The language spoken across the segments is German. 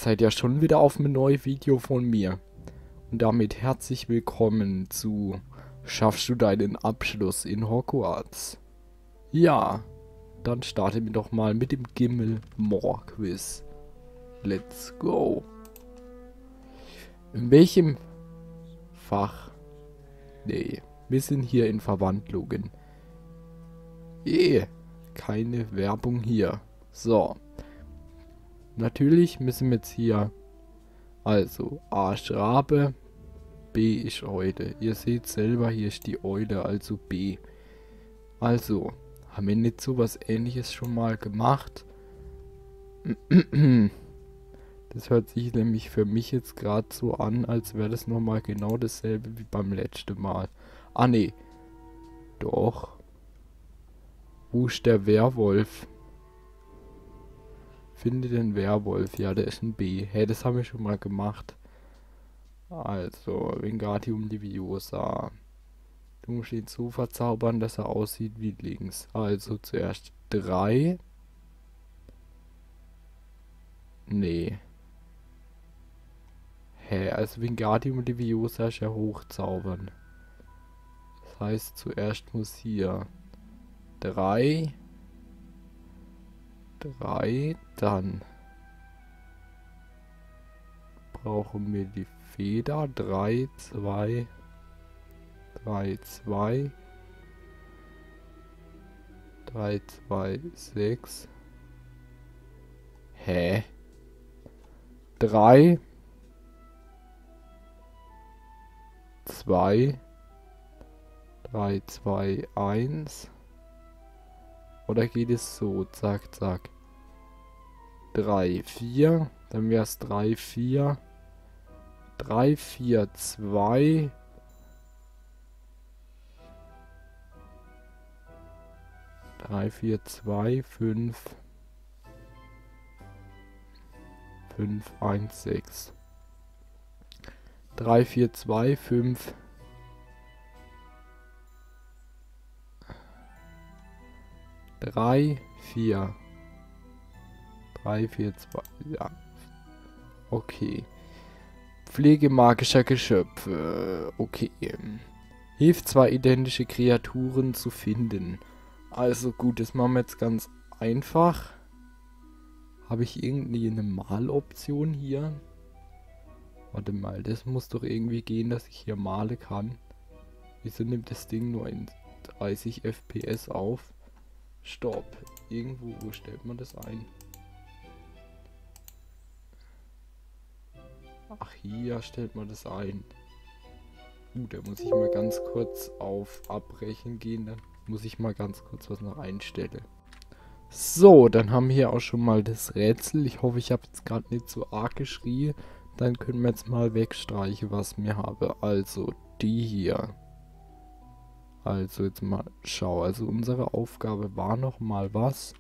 seid ja schon wieder auf ein neues Video von mir. Und damit herzlich willkommen zu Schaffst du deinen Abschluss in Hogwarts? Ja, dann starten wir doch mal mit dem Gimmel-More-Quiz. Let's go! In welchem Fach? Nee, wir sind hier in Verwandlungen. Keine Werbung hier. So. Natürlich müssen wir jetzt hier, also A ist Rabe, B ist Eule. Ihr seht selber, hier ist die Eule, also B. Also, haben wir nicht so was Ähnliches schon mal gemacht? Das hört sich nämlich für mich jetzt gerade so an, als wäre das nochmal genau dasselbe wie beim letzten Mal. Ah ne, doch. Wo ist der Werwolf? Finde den Werwolf. Ja, der ist ein B. Hey, das haben wir schon mal gemacht. Also, Wingardium Leviosa. Du musst ihn so verzaubern, dass er aussieht wie links. Also, zuerst 3. Nee. Hä, also Wingardium Leviosa ist ja hochzaubern. Das heißt, zuerst muss hier 3... dann brauchen wir die Feder. 3, 2, 3, 2, 3, 2, 6. Hä? 3, 2, 3, 2, 1. Oder geht es so? Zack, zack. 3, 4. Dann wäre es 3, 4. 3, 4, 2. 3, 4, 2, 5. 5, 1, 6. 3, 4, 2, 5. 3, 4. 3, 4, 2. Ja. Okay. Pflege magischer Geschöpfe. Okay. Hilft zwei identische Kreaturen zu finden. Also gut, das machen wir jetzt ganz einfach. Habe ich irgendwie eine Maloption hier? Warte mal, das muss doch irgendwie gehen, dass ich hier malen kann. Wieso nimmt das Ding nur in 30 FPS auf? Stopp. Irgendwo, wo stellt man das ein? Ach, hier stellt man das ein. Da muss ich mal ganz kurz auf Abbrechen gehen. Dann muss ich mal ganz kurz was noch einstellen. So, dann haben wir hier auch schon mal das Rätsel. Ich hoffe, ich habe jetzt gerade nicht so arg geschrien. Dann können wir jetzt mal wegstreichen, was wir haben. Also, die hier. Also jetzt mal schau. Also unsere Aufgabe war noch mal was.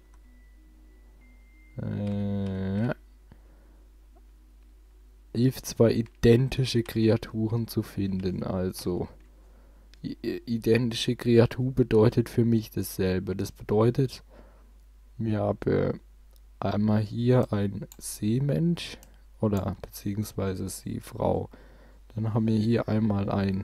Hilft zwei identische Kreaturen zu finden. Also identische Kreatur bedeutet für mich dasselbe. Das bedeutet, wir haben einmal hier ein Seemensch oder beziehungsweise Seefrau. Dann haben wir hier einmal ein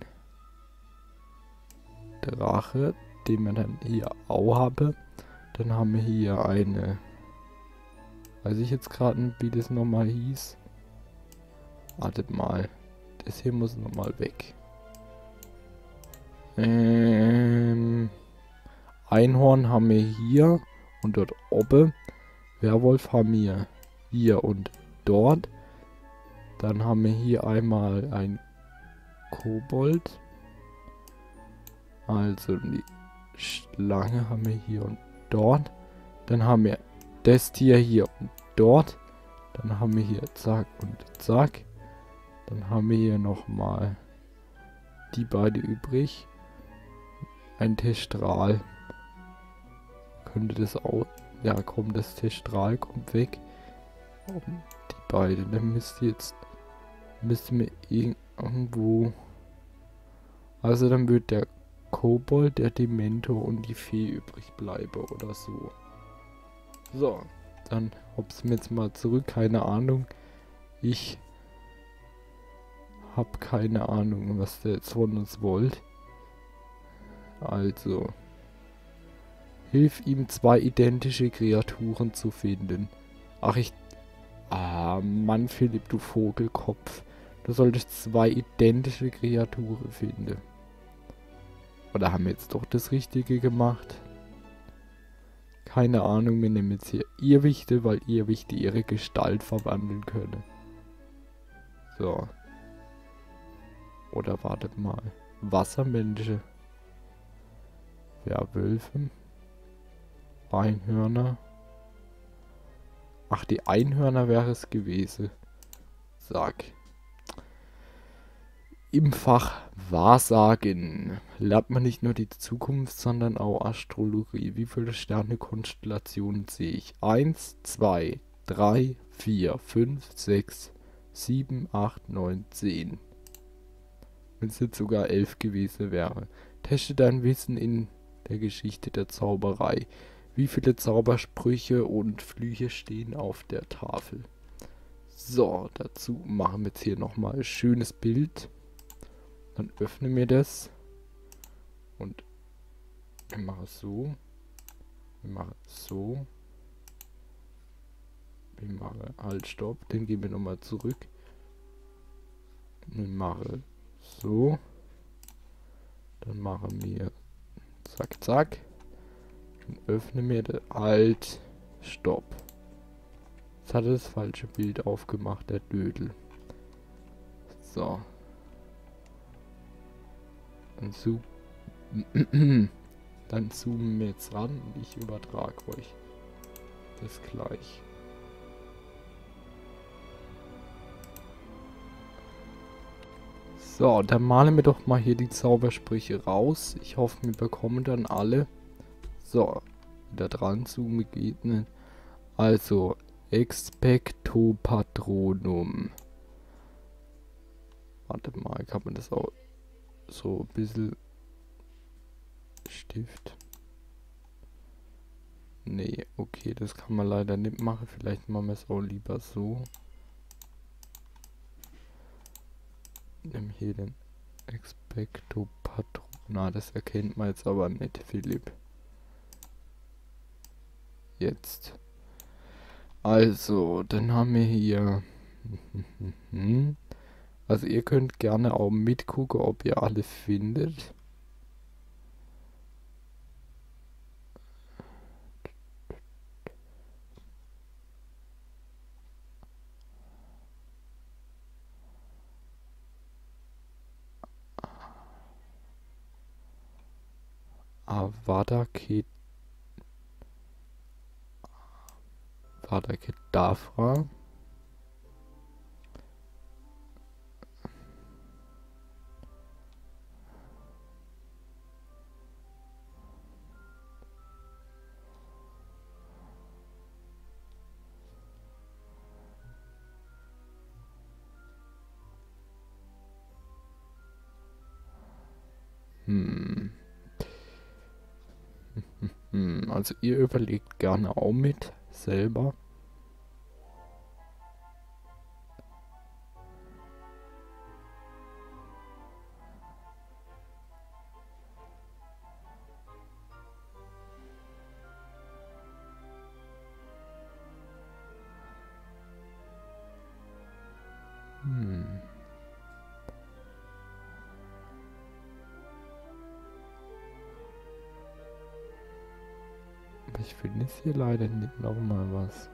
Drache, den wir dann hier auch haben. Dann haben wir hier eine, weiß ich jetzt gerade nicht, wie das nochmal hieß. Wartet mal, das hier muss nochmal weg. Einhorn haben wir hier und dort oben. Werwolf haben wir hier und dort. Dann haben wir hier einmal ein Kobold. Also die Schlange haben wir hier und dort. Dann haben wir das Tier hier und dort. Dann haben wir hier zack und zack. Dann haben wir hier nochmal die beiden übrig. Ein Testral. Könnte das auch... Ja komm, das Testral kommt weg. Die beiden. Dann müssten wir irgendwo... Also dann wird der Kobold, der Dementor und die Fee übrig bleiben oder so. So, dann hops mir jetzt mal zurück, keine Ahnung. Ich hab keine Ahnung, was der jetzt von uns wollt. Also. Hilf ihm, 2 identische Kreaturen zu finden. Ach, Ah, Mann, Philipp, du Vogelkopf. Du solltest 2 identische Kreaturen finden. Oder haben wir jetzt doch das Richtige gemacht? Keine Ahnung, wir nehmen jetzt hier Irrwichte, weil Irrwichte ihre Gestalt verwandeln können. So. Oder wartet mal. Wassermenschen. Werwölfe. Einhörner. Ach, die Einhörner wäre es gewesen. Sag. Im Fach Wahrsagen lernt man nicht nur die Zukunft, sondern auch Astrologie. Wie viele Sternekonstellationen sehe ich? 1, 2, 3, 4, 5, 6, 7, 8, 9, 10. Wenn es jetzt sogar 11 gewesen wäre. Teste dein Wissen in der Geschichte der Zauberei. Wie viele Zaubersprüche und Flüche stehen auf der Tafel? So, dazu machen wir jetzt hier nochmal ein schönes Bild. Dann öffnen wir das. Und wir machen so. Wir machen so. Wir machen halt Stopp. Den gehen wir nochmal zurück. Wir machen so. Dann machen wir zack, zack. Dann öffnen wir das halt Stopp. Jetzt hat er das falsche Bild aufgemacht, der Dödel. So. Dann zoomen wir jetzt ran und ich übertrage euch das gleich. So, dann malen wir doch mal hier die Zaubersprüche raus. Ich hoffe, wir bekommen dann alle. So, wieder dran zoomen geht nicht. Also, Expecto Patronum. Warte mal, kann man das auch so ein bisschen Stift? Nee, okay, das kann man leider nicht machen. Vielleicht machen wir es auch lieber so. Nimm hier den Expecto Patronum. Na, das erkennt man jetzt aber nicht, Philipp. Jetzt. Also, dann haben wir hier. Also ihr könnt gerne auch mitgucken, ob ihr alle findet. Avada Kedavra. Also ihr überlegt gerne auch mit selber. Aber ich finde jetzt hier leider nicht nochmal was.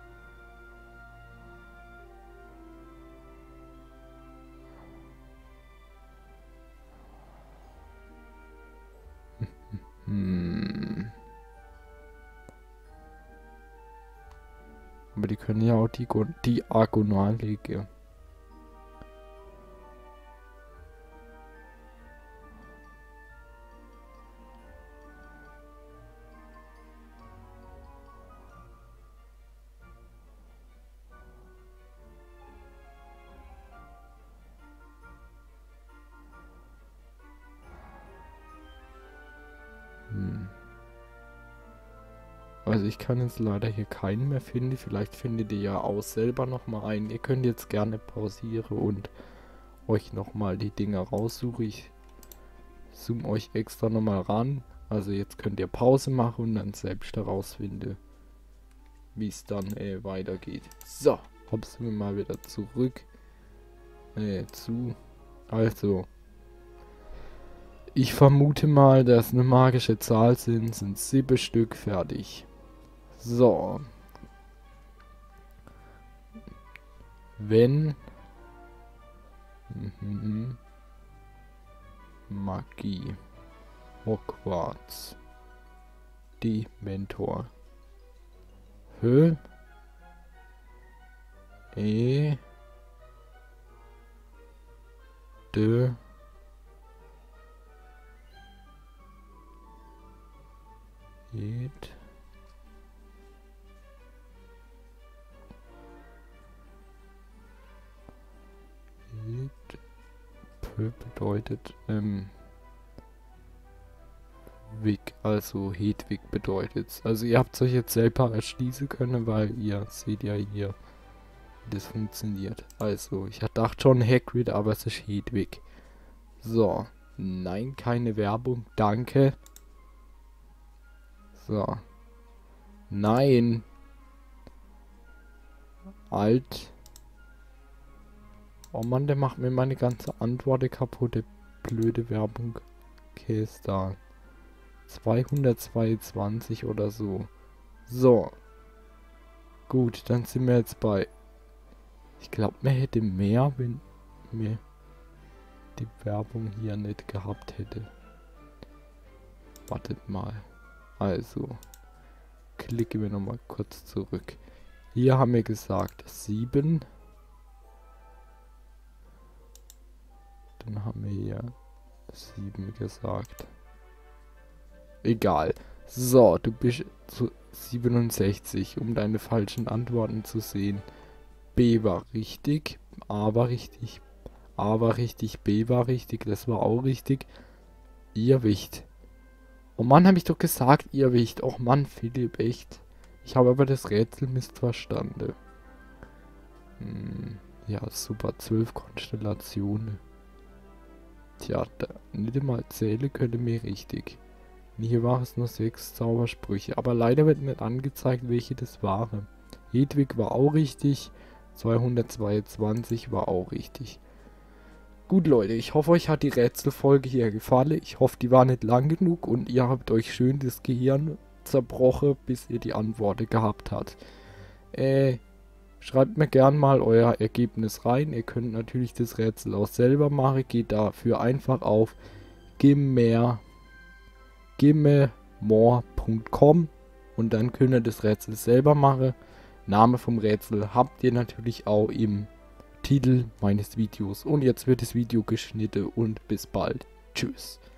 Aber die können ja auch diagonal liegen. Aber Also ich kann jetzt leider hier keinen mehr finden. Vielleicht findet ihr ja auch selber nochmal einen. Ihr könnt jetzt gerne pausieren und euch nochmal die Dinger raussuchen. Ich zoome euch extra nochmal ran. Also jetzt könnt ihr Pause machen und dann selbst herausfinden, wie es dann weitergeht. So, hops wir mal wieder zurück. Also, ich vermute mal, dass eine magische Zahl sind 7 Stück fertig. So. Wenn Magie Hogwarts die Mentor Hö De bedeutet Wig, also Hedwig bedeutet. Also ihr habt euch jetzt selber erschließen können, weil ihr seht ja hier, wie das funktioniert. Also ich dachte schon Hagrid, aber es ist Hedwig. So, nein, keine Werbung, danke. So, nein. Alt. Oh Mann, der macht mir meine ganze Antwort kaputt, blöde Werbung. Okay, ist da. 222 oder so. So. Gut, dann sind wir jetzt bei... Ich glaube, man hätte mehr, wenn mir die Werbung hier nicht gehabt hätte. Wartet mal. Also. Klicken wir nochmal kurz zurück. Hier haben wir gesagt 7. Dann haben wir hier 7 gesagt. Egal. So, du bist zu 67, um deine falschen Antworten zu sehen. B war richtig, A war richtig, A war richtig, B war richtig, das war auch richtig. Irrwicht. Oh Mann, habe ich doch gesagt, Irrwicht. Oh Mann, Philipp, echt. Ich habe aber das Rätsel missverstanden. Ja, super, 12 Konstellationen. Tja, nicht einmal zählen könnte mir richtig. Hier waren es nur 6 Zaubersprüche, aber leider wird nicht angezeigt, welche das waren. Hedwig war auch richtig, 222 war auch richtig. Gut Leute, ich hoffe euch hat die Rätselfolge hier gefallen. Ich hoffe die war nicht lang genug und ihr habt euch schön das Gehirn zerbrochen, bis ihr die Antworten gehabt habt. Schreibt mir gern mal euer Ergebnis rein. Ihr könnt natürlich das Rätsel auch selber machen. Geht dafür einfach auf gimmemore.com und dann könnt ihr das Rätsel selber machen. Name vom Rätsel habt ihr natürlich auch im Titel meines Videos. Und jetzt wird das Video geschnitten und bis bald. Tschüss.